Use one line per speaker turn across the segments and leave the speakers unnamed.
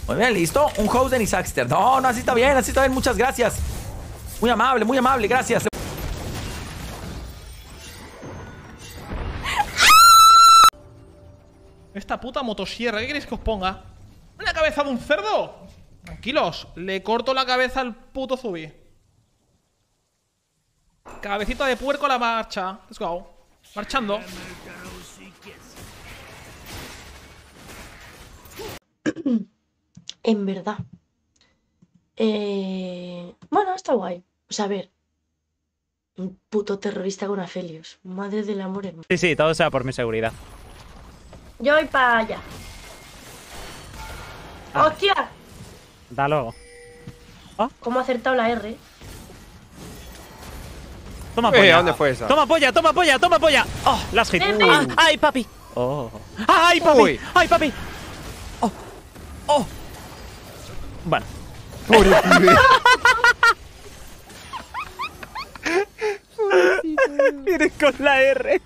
Muy bien, listo. Un Houden y Saxter. No, no, así está bien, muchas gracias. Muy amable, gracias.
Esta puta motosierra, ¿qué queréis que os ponga? ¿Una cabeza de un cerdo? Tranquilos, le corto la cabeza al puto Zubi. Cabecita de puerco a la marcha. Let's go. Marchando.
En verdad. Bueno, está guay. O sea, a ver. Un puto terrorista con Aphelios. Madre del amor hermoso.
Sí, todo sea por mi seguridad.
Yo voy para allá. ¡Hostia!
Da luego.
¿Cómo ha acertado la R?
Toma polla.
¿Dónde fue esa?
Toma polla. Oh, las hit. Ay, papi. Oh. Ay, papi.
Uy.
Ay, papi. Oh. Bueno.
Pobre pibe.
Vienes con la R.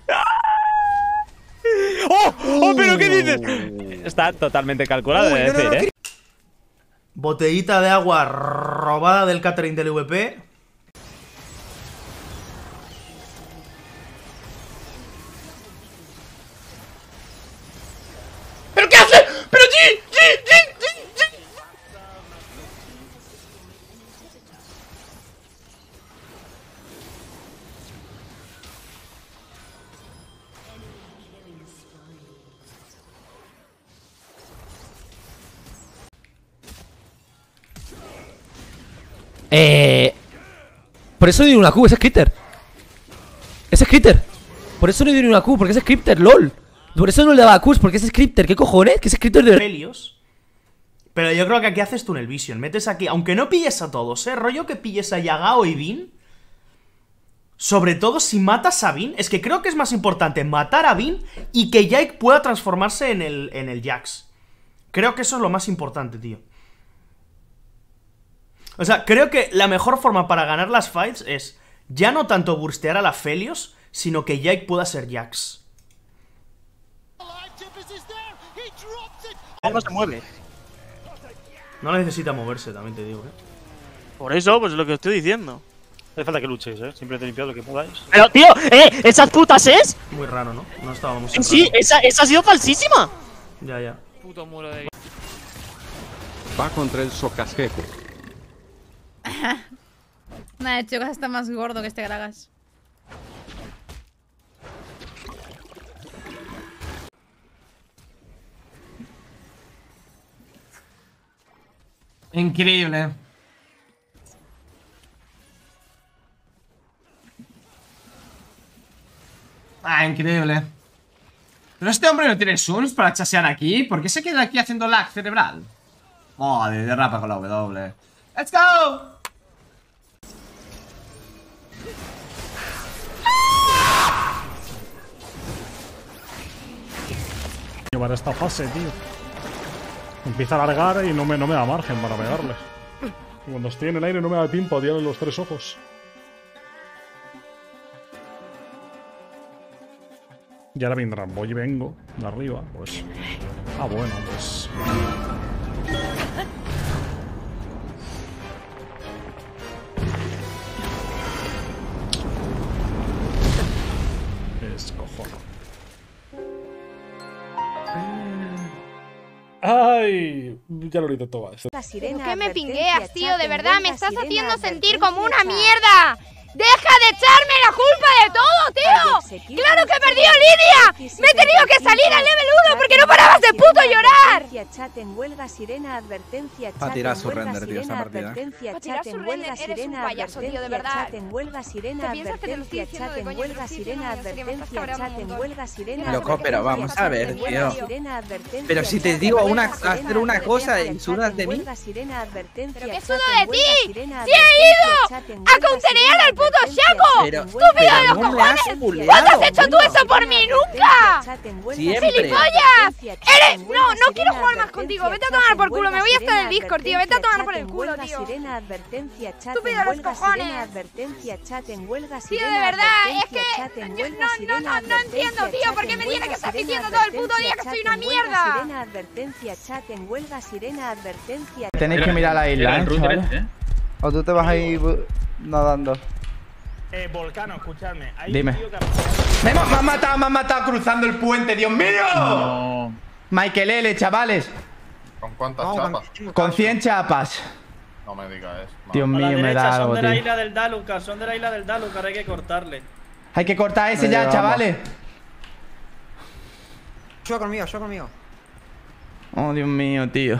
¡Oh! ¿Pero qué dices? Está totalmente calculado, de decir, ¿eh?
Botellita de agua robada del catering del VP.
¿Pero qué hace? ¡Pero G!
Por eso le di una Q, ese es Critter. Ese es Critter. Por eso le di una Q, porque ese es Critter, LOL. Por eso no le daba Qs, porque ese es Critter. ¿Qué cojones? Que ese es Critter de
Aphelios. Pero yo creo que aquí haces Tunnel Vision. Metes aquí, aunque no pilles a todos, rollo que pilles a Yagao y Bin. Sobre todo si matas a Bin. Es que creo que es más importante matar a Bin y que Yike pueda transformarse en el Jax. Creo que eso es lo más importante, tío. O sea, creo que la mejor forma para ganar las fights es ya no tanto burstear a la Aphelios, sino que Yike pueda ser Jax.
No se mueve.
No necesita moverse, también te digo,
Por eso, pues es lo que estoy diciendo.
Hace falta que luchéis, Siempre te limpiad lo que podáis.
Pero, tío, esas putas es.
Muy raro, ¿no? No estábamos.
Sí, esa ha sido falsísima.
Ya.
Puto muro de...
Va contra el Socasqueco.
Nada, de hecho, está más gordo que este Gragas.
Increíble. Increíble. Pero este hombre no tiene Suns para chasear aquí. ¿Por qué se queda aquí haciendo lag cerebral? Joder, derrapa con la W. ¡Let's go!
Para esta fase, tío. Empieza a largar y no me da margen para pegarle. Y cuando estoy en el aire no me da tiempo a tirarle los 3 ojos. Y ahora vendrán, voy y vengo de arriba, pues. Bueno, pues. Es cojono. ¡Ay! Ya lo hice todo esto.
¿Qué me pingueas, tío? De verdad, me estás haciendo sentir como una mierda. ¡Deja de echarme la culpa de todo, tío! ¡Claro que he perdido línea! ¡Me he tenido que salir al level 1 porque no parabas de puto llorar!
Va a tirar su render, tío, esta partida.
Va a tirar su render, eres un payaso, tío, de verdad. ¿Te piensas que te lo estoy diciendo de coña?
Loco, pero vamos a ver, tío. Pero si te digo hacer una cosa y sudas de mí.
¿Pero qué sudo de ti? ¡Sí he ido a counterear al puto Shaco! ¡Estúpido de los cojones! ¿Cuándo has hecho tú eso por mí? ¡Nunca!
Siempre.
¡Gilipollas! ¡Eres! No quiero jugar jugar más contigo. Vete a tomar por culo. Me voy a estar en el Discord, tío. Vete a tomar por el culo, tío. Estúpido los cojones. Tío, de verdad, es que no entiendo, tío. ¿Por qué me tiene que estar diciendo todo el puto día que soy una mierda?
Tenéis que mirar la isla, chavales. O tú te vas a ir nadando.
Volcano, escuchadme.
Dime.
¡Me han matado cruzando el puente, Dios mío!
No. Michael L, chavales.
¿Con cuántas chapas?
Con 100 chapas.
No me digas eso.
Dios mío, me da algo,
Son de la
tío.
isla del Dalucar, son de la isla del Dalucar, hay que cortarle.
Hay que cortar ese ya, chavales.
Yo conmigo.
Oh, Dios mío, tío.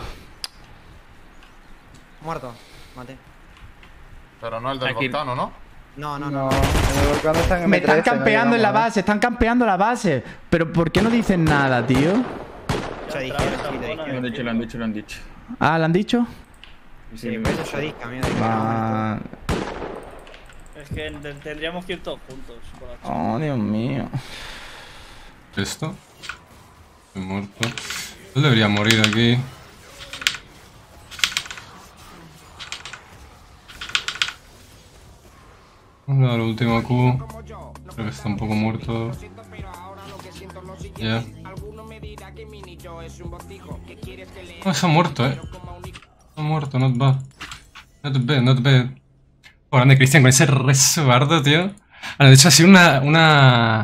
Muerto, maté.
Pero no el del volcán, ¿no?
No.
En el volcán están en Me están campeando en la base, están campeando la base. Pero ¿por qué no dicen nada, tío?
Lo han dicho.
Ah, ¿lo han dicho?
Sí, pues eso yo dije, amigo.
Es que tendríamos que ir todos juntos.
Oh, Dios mío.
¿Esto? Estoy muerto. Yo debería morir aquí. Vamos a dar el último Q. Creo que está un poco muerto. Ya. No, se ha muerto, Se ha muerto, not bad. Not bad. Oh, grande Cristian con ese resguardo, tío. Bueno, de hecho ha sido una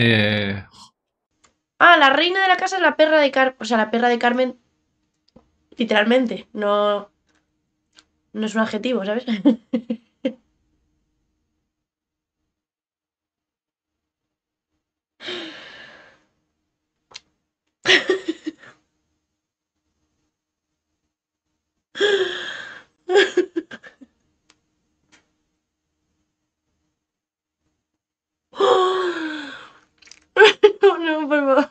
La reina de la casa es la perra de Carmen. O sea, la perra de Carmen. Literalmente. No es un adjetivo, ¿sabes? No, por favor.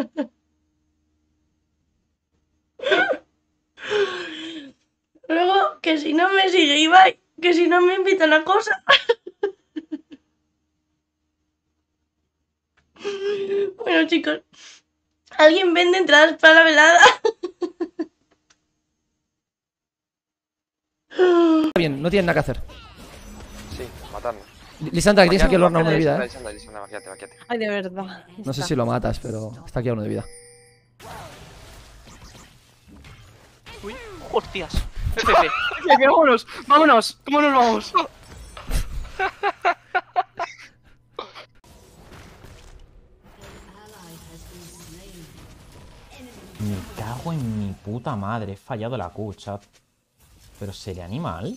Luego, que si no me sigue Ibai, que si no me invitan a cosas. Bueno, chicos, ¿alguien vende entradas para la velada?
Bien, no tienen nada que hacer.
Sí, matarnos.
Lisandra, que tienes aquí el horno a uno de vida,
Lisandra, vaquíate.
Ay, de verdad.
No sé si lo matas, pero está aquí a uno de vida.
Uy, hostias. Vámonos. ¿Cómo nos vamos?
Me cago en mi puta madre. He fallado la Q, chat. ¿Pero sería animal?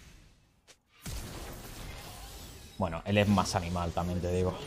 Bueno, él es más animal, también te digo.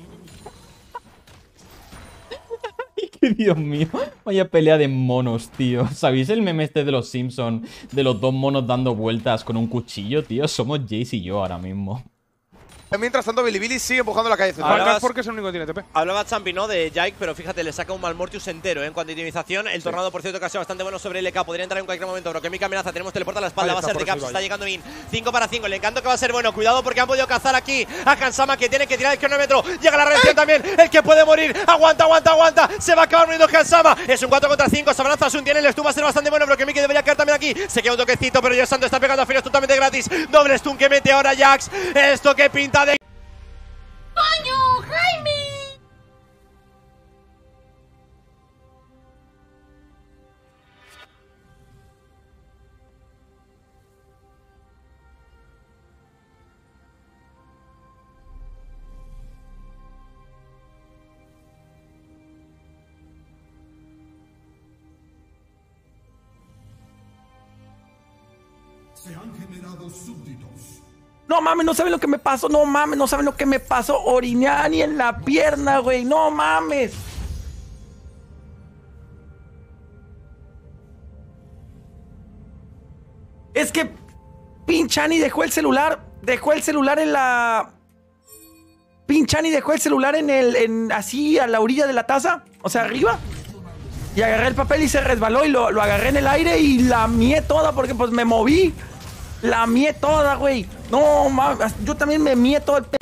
Dios mío, vaya pelea de monos, tío. ¿Sabéis el meme este de los Simpsons? De los dos monos dando vueltas con un cuchillo, tío. Somos Jace y yo ahora mismo.
Mientras tanto, Bilibili sigue empujando la calle. Porque es el único que tiene TP.
Hablaba Champi, ¿no? De Jake, pero fíjate, le saca un Malmortius entero, en cuanto a itemización. El tornado, por cierto, que ha sido bastante bueno sobre LK. Podría entrar en cualquier momento, pero que Mika amenaza. Tenemos teleporta a la espalda, va a ser de Caps. Está llegando Min. 5 para 5. El encanto que va a ser bueno. Cuidado porque han podido cazar aquí a Kansama, que tiene que tirar el cronómetro. Llega la reacción también. El que puede morir. Aguanta. Se va a acabar muriendo Kansama. Es un 4 contra 5. Se avanza Sun. Tiene el stun, va a ser bastante bueno, pero que Miki debería caer también aquí. Se queda un toquecito, pero Dios santo, está pegando a Firios totalmente gratis. Doble stun que mete ahora Jax. Esto que pinta de.
¡Coño, Jaime!
Se han generado súbditos.
No mames, no saben lo que me pasó. No mames, no saben lo que me pasó. Oriñani en la pierna, güey. No mames. Es que Pinchani dejó el celular. En la. Pinchani dejó el celular así a la orilla de la taza. O sea, arriba. Y agarré el papel y se resbaló y lo agarré en el aire y la mié toda porque pues me moví. La mié toda, güey. No, mames. Yo también me mié todo el